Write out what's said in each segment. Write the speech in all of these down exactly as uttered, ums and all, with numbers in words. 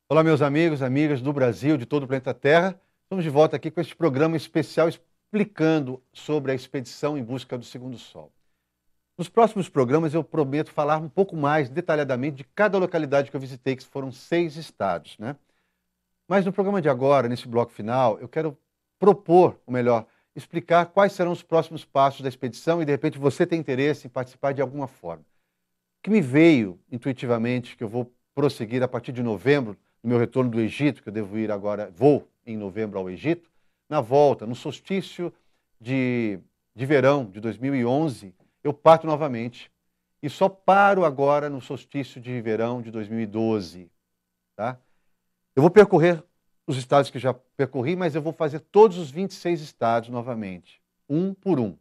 Olá, meus amigos, amigas do Brasil, de todo o planeta Terra. Estamos de volta aqui com este programa especial explicando sobre a expedição em busca do segundo Sol. Nos próximos programas eu prometo falar um pouco mais detalhadamente de cada localidade que eu visitei, que foram seis estados, né? Mas no programa de agora, nesse bloco final, eu quero propor, ou melhor, explicar quais serão os próximos passos da expedição e, de repente, você tem interesse em participar de alguma forma. O que me veio intuitivamente, que eu vou prosseguir a partir de novembro, no meu retorno do Egito, que eu devo ir agora, vou em novembro ao Egito, na volta, no solstício de, de verão de dois mil e onze, eu parto novamente e só paro agora no solstício de verão de dois mil e doze. Tá? Eu vou percorrer os estados que já percorri, mas eu vou fazer todos os vinte e seis estados novamente, um por um.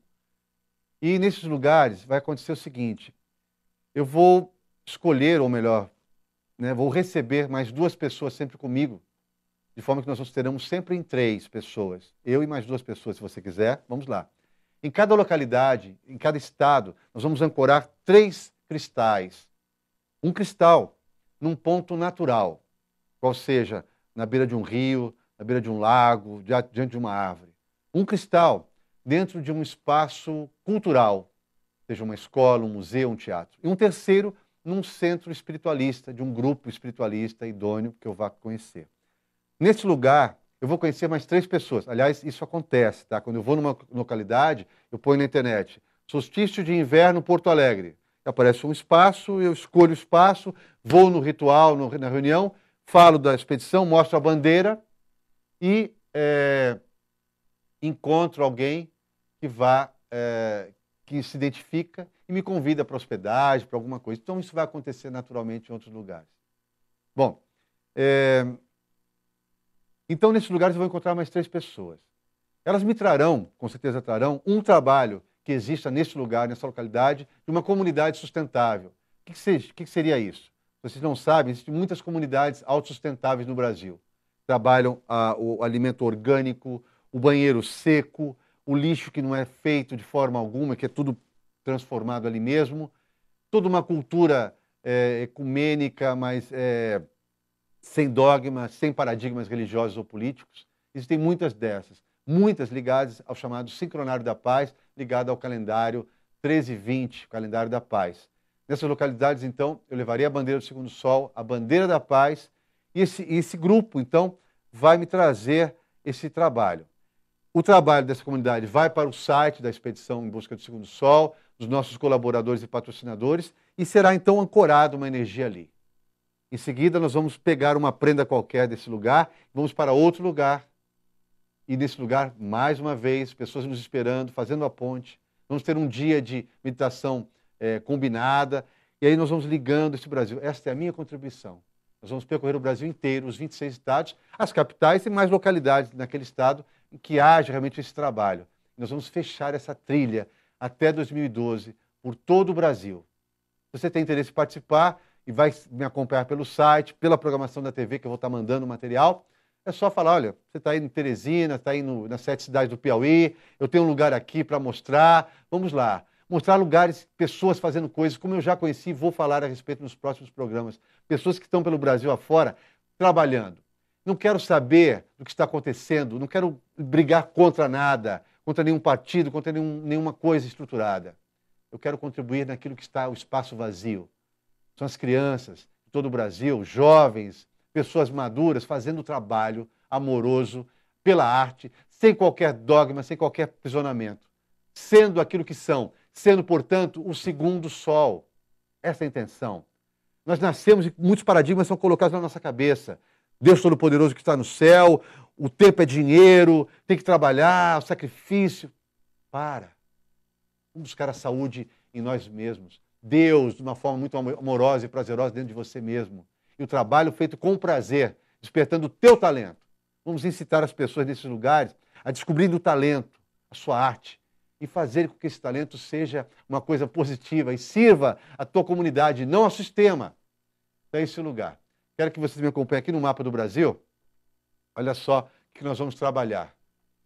E nesses lugares vai acontecer o seguinte: eu vou escolher, ou melhor, né, vou receber mais duas pessoas sempre comigo, de forma que nós teremos sempre em três pessoas. Eu e mais duas pessoas, se você quiser. Vamos lá. Em cada localidade, em cada estado, nós vamos ancorar três cristais. Um cristal num ponto natural, qual seja na beira de um rio, na beira de um lago, diante de uma árvore. Um cristal dentro de um espaço cultural, seja uma escola, um museu, um teatro. E um terceiro num centro espiritualista, de um grupo espiritualista idôneo que eu vá conhecer. Nesse lugar, eu vou conhecer mais três pessoas. Aliás, isso acontece, tá? Quando eu vou numa localidade, eu ponho na internet: solstício de inverno Porto Alegre. Aparece um espaço, eu escolho o espaço, vou no ritual, no, na reunião, falo da expedição, mostro a bandeira e é, encontro alguém que vá, é, que se identifica e me convida para hospedagem, para alguma coisa. Então, isso vai acontecer naturalmente em outros lugares. Bom, é, então, nesses lugares eu vou encontrar mais três pessoas. Elas me trarão, com certeza trarão, um trabalho que exista nesse lugar, nessa localidade, de uma comunidade sustentável. O que, seja, o que seria isso? Vocês não sabem, existem muitas comunidades autossustentáveis no Brasil. Trabalham ah, o alimento orgânico, o banheiro seco, o lixo que não é feito de forma alguma, que é tudo transformado ali mesmo. Toda uma cultura é, ecumênica, mas é, sem dogmas, sem paradigmas religiosos ou políticos. Existem muitas dessas, muitas ligadas ao chamado Sincronário da Paz, ligado ao calendário treze vinte, calendário da paz. Nessas localidades, então, eu levaria a bandeira do Segundo Sol, a bandeira da paz, e esse, esse grupo, então, vai me trazer esse trabalho. O trabalho dessa comunidade vai para o site da Expedição em Busca do Segundo Sol, dos nossos colaboradores e patrocinadores, e será, então, ancorada uma energia ali. Em seguida, nós vamos pegar uma prenda qualquer desse lugar, vamos para outro lugar. E nesse lugar, mais uma vez, pessoas nos esperando, fazendo a ponte. Vamos ter um dia de meditação é, combinada. E aí nós vamos ligando esse Brasil. Esta é a minha contribuição. Nós vamos percorrer o Brasil inteiro, os vinte e seis estados, as capitais e mais localidades naquele estado em que haja realmente esse trabalho. Nós vamos fechar essa trilha até dois mil e doze por todo o Brasil. Se você tem interesse em participar e vai me acompanhar pelo site, pela programação da T V, que eu vou estar mandando material, é só falar: olha, você está aí em Teresina, está aí no, nas sete cidades do Piauí, eu tenho um lugar aqui para mostrar, vamos lá. Mostrar lugares, pessoas fazendo coisas, como eu já conheci e vou falar a respeito nos próximos programas. Pessoas que estão pelo Brasil afora, trabalhando. Não quero saber do que está acontecendo, não quero brigar contra nada, contra nenhum partido, contra nenhum, nenhuma coisa estruturada. Eu quero contribuir naquilo que está o espaço vazio. São as crianças de todo o Brasil, jovens, pessoas maduras, fazendo o trabalho amoroso pela arte, sem qualquer dogma, sem qualquer aprisionamento. Sendo aquilo que são, sendo, portanto, o segundo sol. Essa é a intenção. Nós nascemos e muitos paradigmas são colocados na nossa cabeça. Deus Todo-Poderoso que está no céu, o tempo é dinheiro, tem que trabalhar, o sacrifício. Para. Vamos buscar a saúde em nós mesmos. Deus, de uma forma muito amorosa e prazerosa dentro de você mesmo. E o trabalho feito com prazer, despertando o teu talento. Vamos incitar as pessoas nesses lugares a descobrirem o talento, a sua arte, e fazer com que esse talento seja uma coisa positiva e sirva à tua comunidade, não ao sistema. Então é esse lugar. Quero que vocês me acompanhem aqui no mapa do Brasil. Olha só o que nós vamos trabalhar.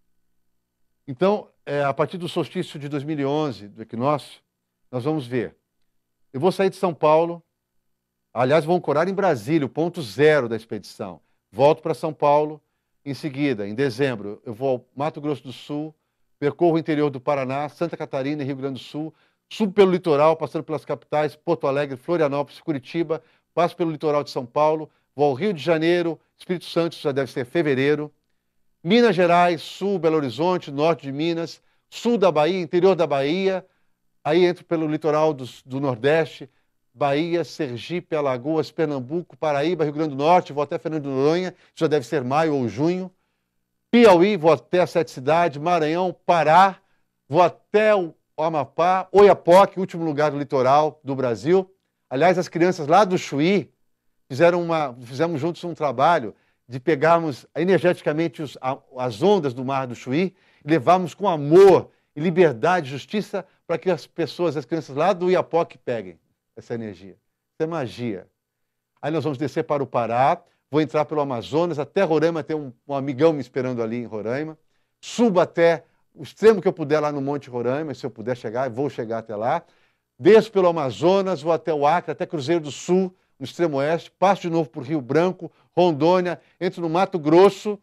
Então, é, a partir do solstício de dois mil e onze, do equinócio, nós vamos ver. Eu vou sair de São Paulo, Aliás, vou ancorar em Brasília, o ponto zero da expedição. Volto para São Paulo. Em seguida, em dezembro, eu vou ao Mato Grosso do Sul, percorro o interior do Paraná, Santa Catarina e Rio Grande do Sul, subo pelo litoral, passando pelas capitais, Porto Alegre, Florianópolis, Curitiba, passo pelo litoral de São Paulo, vou ao Rio de Janeiro, Espírito Santo, já deve ser fevereiro, Minas Gerais, Sul, Belo Horizonte, norte de Minas, sul da Bahia, interior da Bahia, aí entro pelo litoral do, do Nordeste, Bahia, Sergipe, Alagoas, Pernambuco, Paraíba, Rio Grande do Norte, vou até Fernando de Noronha, já deve ser maio ou junho, Piauí, vou até as sete cidades, Maranhão, Pará, vou até o Amapá, Oiapoque, último lugar do litoral do Brasil. Aliás, as crianças lá do Chuí fizeram uma, fizemos juntos um trabalho de pegarmos energeticamente os, a, as ondas do mar do Chuí e levarmos com amor e liberdade, justiça, para que as pessoas, as crianças lá do Oiapoque peguem essa energia. Isso é magia. Aí nós vamos descer para o Pará, vou entrar pelo Amazonas, até Roraima, tem um, um amigão me esperando ali em Roraima, subo até o extremo que eu puder lá no Monte Roraima, se eu puder chegar, vou chegar até lá, desço pelo Amazonas, vou até o Acre, até Cruzeiro do Sul, no extremo oeste, passo de novo por Rio Branco, Rondônia, entro no Mato Grosso,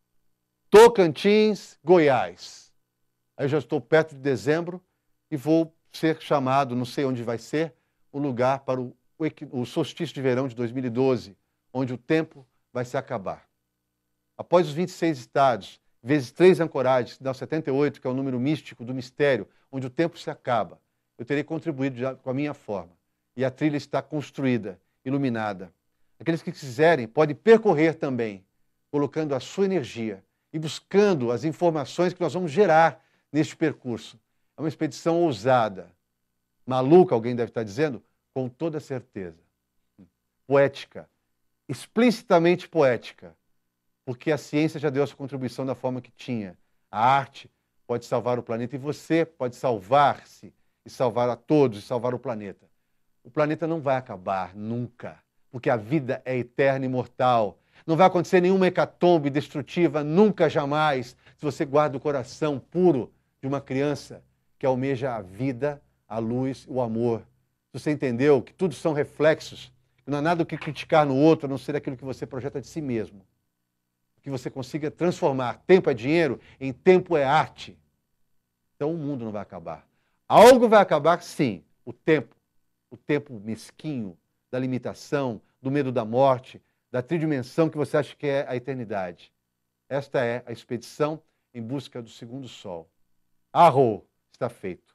Tocantins, Goiás. Aí eu já estou perto de dezembro e vou ser chamado, não sei onde vai ser, o lugar para o, o solstício de verão de dois mil e doze, onde o tempo vai se acabar. Após os vinte e seis estados, vezes três ancoragens, que dá setenta e oito, que é o número místico do mistério, onde o tempo se acaba, eu terei contribuído já com a minha forma. E a trilha está construída, iluminada. Aqueles que quiserem podem percorrer também, colocando a sua energia e buscando as informações que nós vamos gerar neste percurso. É uma expedição ousada, maluca, alguém deve estar dizendo, com toda certeza. Poética, explicitamente poética, porque a ciência já deu a sua contribuição da forma que tinha. A arte pode salvar o planeta e você pode salvar-se e salvar a todos e salvar o planeta. O planeta não vai acabar nunca, porque a vida é eterna e imortal. Não vai acontecer nenhuma hecatombe destrutiva, nunca, jamais, se você guarda o coração puro de uma criança que almeja a vida, a luz, o amor. Se você entendeu que tudo são reflexos, que não há nada o que criticar no outro, a não ser aquilo que você projeta de si mesmo. Que você consiga transformar tempo é dinheiro em tempo é arte. Então o mundo não vai acabar. Algo vai acabar, sim, o tempo. O tempo mesquinho, da limitação, do medo da morte, da tridimensão que você acha que é a eternidade. Esta é a expedição em busca do segundo sol. Arro, está feito.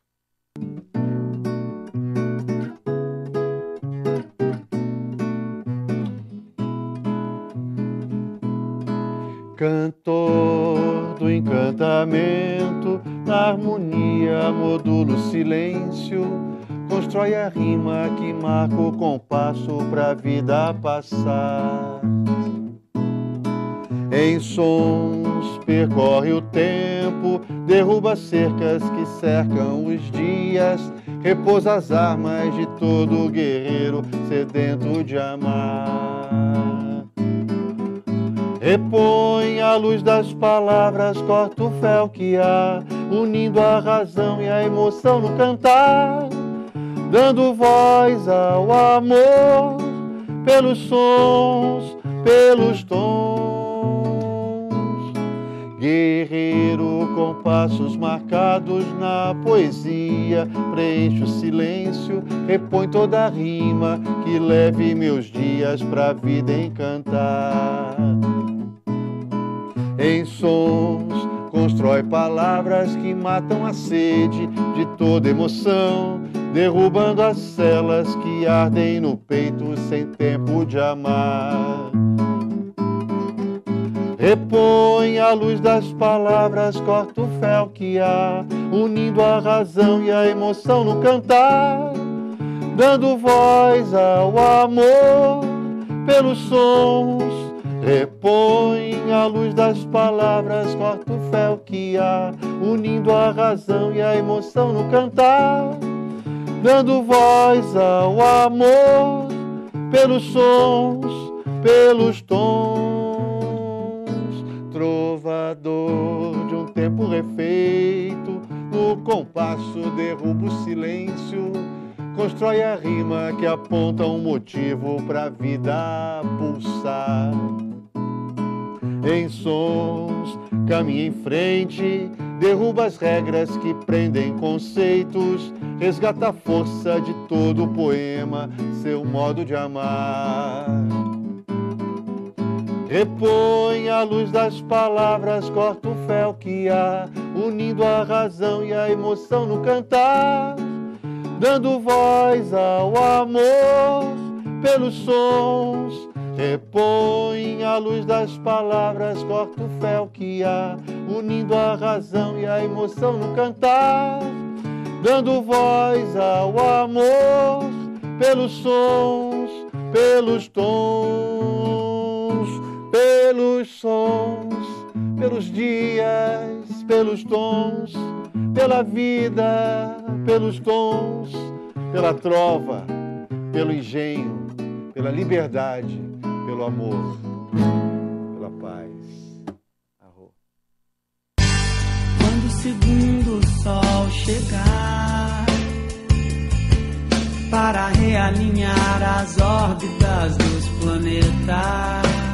Cantor do encantamento, na harmonia modula o silêncio, constrói a rima que marca o compasso para a vida passar. Em sons percorre o tempo, derruba cercas que cercam os dias, repousa as armas de todo guerreiro sedento de amar. Repõe a luz das palavras, corta o véu que há, unindo a razão e a emoção no cantar, dando voz ao amor, pelos sons, pelos tons. Guerreiro com passos marcados na poesia, preenche o silêncio, repõe toda a rima que leve meus dias pra vida encantar. Em sons, constrói palavras que matam a sede de toda emoção, derrubando as celas que ardem no peito sem tempo de amar. Repõe a luz das palavras, corta o véu que há, unindo a razão e a emoção no cantar, dando voz ao amor pelos sons. Repõe a luz das palavras, corta o véu que há, unindo a razão e a emoção no cantar, dando voz ao amor pelos sons, pelos tons. Trovador de um tempo refeito, no compasso derruba o silêncio, constrói a rima que aponta um motivo pra vida pulsar. Em sons, caminha em frente, derruba as regras que prendem conceitos, resgata a força de todo o poema, seu modo de amar. Repõe a luz das palavras, corta o véu que há, unindo a razão e a emoção no cantar, dando voz ao amor pelos sons. Repõe a luz das palavras, corta o véu que há, unindo a razão e a emoção no cantar, dando voz ao amor pelos sons, pelos tons, pelos sons, pelos dias, pelos tons, pela vida, pelos tons, pela trova, pelo engenho, pela liberdade, pelo amor, pela paz. Arro. Quando o segundo sol chegar para realinhar as órbitas dos planetas,